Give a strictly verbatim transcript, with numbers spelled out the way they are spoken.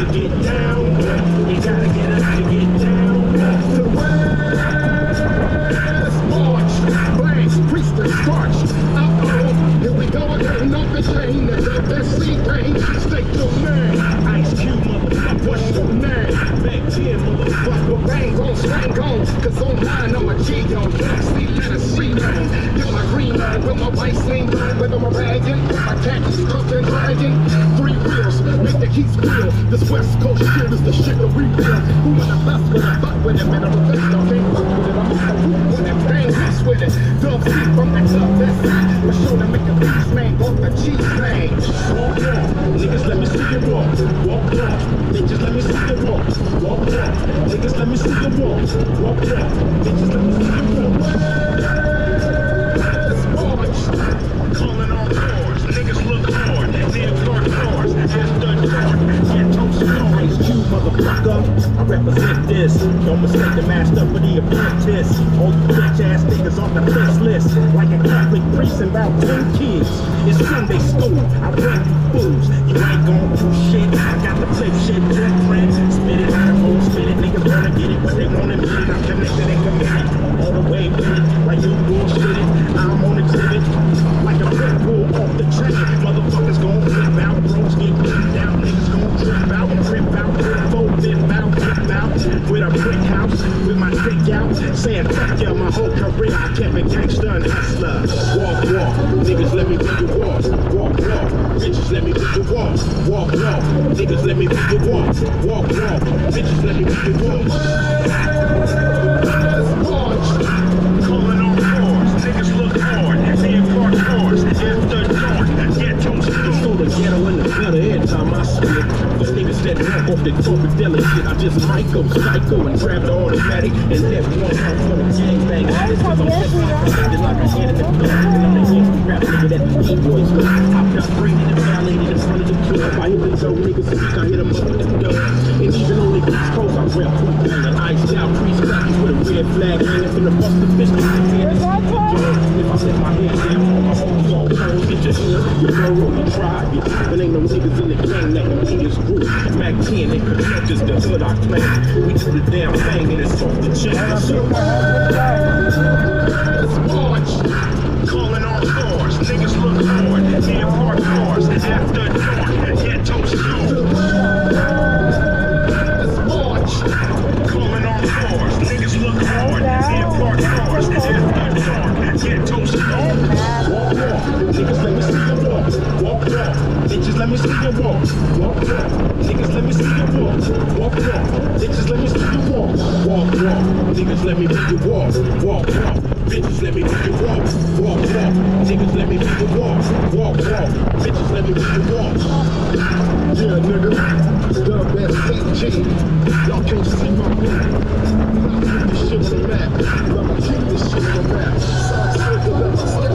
to get down. You gotta get up to get down. To the west march, flags, priest and starch. Uh-oh, here we go again, up the chain, and up that sea rain. State your name, Ice Cube, motherfucker, what's your name? Back ten, motherfucker, bang on, swang on, cause online I'm a G on, see, let us see on. Get my green on, with my white sling on, whether I'm ragging, my khakis stuffed and dragging. Three wheels, make the keys wheel. This West Coast shit is the shit that we feel. Who in the best with it, fuck with it, man, I'm a best, I can't fuck with it, I'm a root with it, bang, mix with it. Dub seat from that club, that's it. For sure to make a beach man, go the cheese man. Walk, walk, niggas let me see you walk. Walk, walk, bitches let me see you walk. Walk, walk, niggas let me see you walk. Walk, walk, bitches let me see you walk. West march, calling on doors, niggas look hard. Near dark doors, after dark, get toast stars. Ice Cube, motherfucker, I represent this. Don't mistake the master for the apprentice. All you bitch ass niggas on the piss list. Like a Catholic priest and about ten kids. It's Sunday school, I run you fools. You ain't gon' do shit, I got the flip shit different. Spit it, I won't spit it, niggas wanna get it, but they wanna admit it. I'm connected and committed, all the way with it. Like you bullshit it, I'm on exhibit. Like a pit bull off the train. Motherfuckers gon' flip out, bros get ripped out. Niggas gon' trip out, trip out, four dip out, dip out. With a brick house, with my dick out. Saying fuck yeah, my whole career I kept a gangster and hustler. Walk, walk, niggas let me do the walk. Walk, walk, bitches let me do the walk. Walk, walk, niggas let me do the walk. Walk, walk, bitches let me do the walk. March, calling on doors, niggas look hard. Near park cars, after dark, ghetto stores. So the ghetto and the gutter every time I spit. The niggas that walk off the corporate deli shit, I just might go psycho and grab the automatic and let one out for the gangbang. Cause I'm just like a hand in the back, and I'm the gangster rap nigga that the D-boys go. I've got braided and violated in front of the club. I hit the dope niggas speak, I hit them up with the dope. And even on the East Coast, I rap food bang and iced out priest cracking with a red flag hanging from the bust the fish. If I set my hand down on my whole soul, get your hood, your borough, your tribe, your but ain't no niggas in the gang that can beat this group. Mac ten, they protect us, the hood I claim. We do the damn thing and it's off the chain. Let's march, calling on doors, niggas look hard. Near park cars, after dark, ghetto stores. Let's march, calling on doors, niggas look hard. Near park cars, after dark, ghetto stores. Walk, walk, niggas let me see you walk. Walk, walk, bitches let me see you walk. Walk, walk, niggas let me see you walk. Walk, walk, bitches let me see you walk. Walk, walk, niggas let me see you walk. Walk, walk, bitches let me see you walk. Walk, walk, niggas let me see you walk. Walk, walk, bitches let me see you walk. Yeah, nigga, dub S C G. Y'all can't see my move. I'll keep this shit on the map. I'ma keep this shit on the map. So I